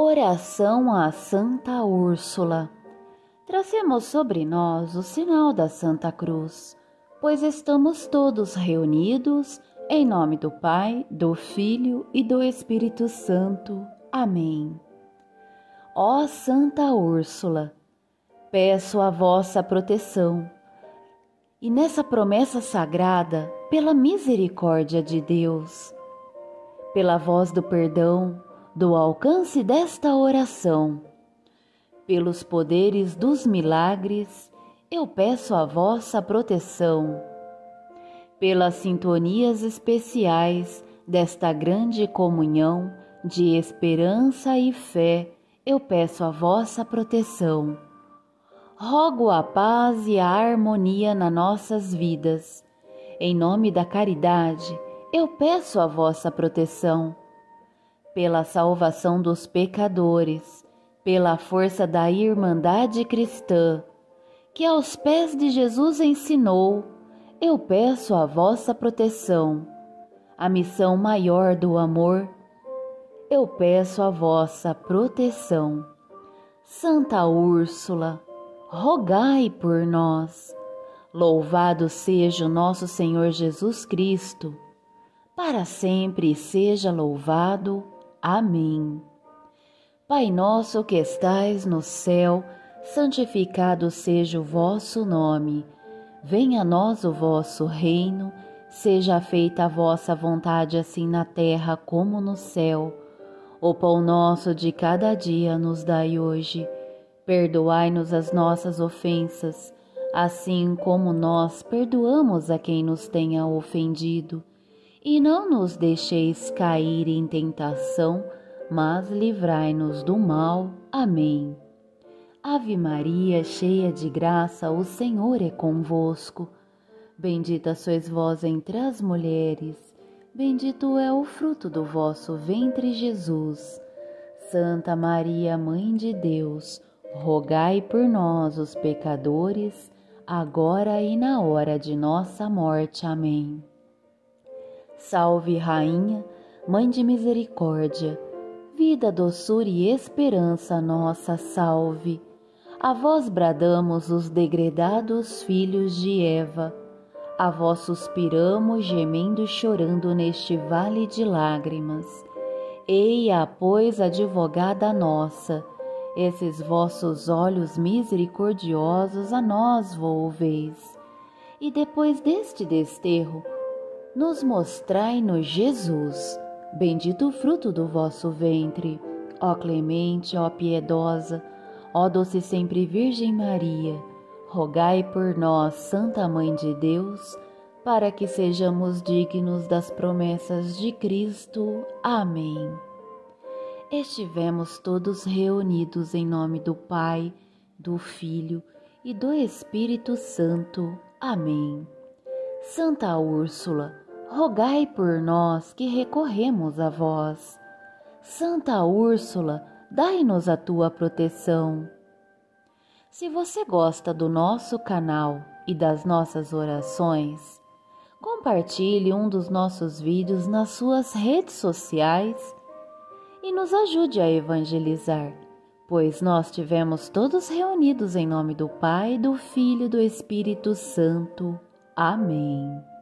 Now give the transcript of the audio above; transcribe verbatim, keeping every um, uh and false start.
Oração a Santa Úrsula. Tracemos sobre nós o sinal da Santa Cruz, pois estamos todos reunidos em nome do Pai, do Filho e do Espírito Santo. Amém. Ó Santa Úrsula, peço a vossa proteção, e nessa promessa sagrada, pela misericórdia de Deus, pela voz do perdão, do alcance desta oração, pelos poderes dos milagres, eu peço a vossa proteção. Pelas sintonias especiais desta grande comunhão de esperança e fé, eu peço a vossa proteção. Rogo a paz e a harmonia nas nossas vidas. Em nome da caridade, eu peço a vossa proteção. Pela salvação dos pecadores, pela força da irmandade cristã, que aos pés de Jesus ensinou, eu peço a vossa proteção. A missão maior do amor, eu peço a vossa proteção. Santa Úrsula, rogai por nós. Louvado seja o nosso Senhor Jesus Cristo, para sempre seja louvado. Amém. Pai nosso que estais no céu, santificado seja o vosso nome. Venha a nós o vosso reino, seja feita a vossa vontade assim na terra como no céu. O pão nosso de cada dia nos dai hoje. Perdoai-nos as nossas ofensas, assim como nós perdoamos a quem nos tenha ofendido. E não nos deixeis cair em tentação, mas livrai-nos do mal. Amém. Ave Maria, cheia de graça, o Senhor é convosco. Bendita sois vós entre as mulheres, bendito é o fruto do vosso ventre, Jesus. Santa Maria, Mãe de Deus, rogai por nós, os pecadores, agora e na hora de nossa morte. Amém. Salve, Rainha, Mãe de Misericórdia, vida, doçura e esperança nossa, salve. A vós bradamos os degredados filhos de Eva, a vós suspiramos, gemendo e chorando neste vale de lágrimas. Eia, pois, advogada nossa, esses vossos olhos misericordiosos a nós volveis. E depois deste desterro, nos mostrai-nos Jesus, bendito o fruto do vosso ventre. Ó clemente, ó piedosa, ó doce sempre Virgem Maria, rogai por nós, Santa Mãe de Deus, para que sejamos dignos das promessas de Cristo. Amém. Estivemos todos reunidos em nome do Pai, do Filho e do Espírito Santo. Amém. Santa Úrsula, rogai por nós que recorremos a vós. Santa Úrsula, dai-nos a tua proteção. Se você gosta do nosso canal e das nossas orações, compartilhe um dos nossos vídeos nas suas redes sociais e nos ajude a evangelizar, pois nós tivemos todos reunidos em nome do Pai, do Filho e do Espírito Santo. Amém.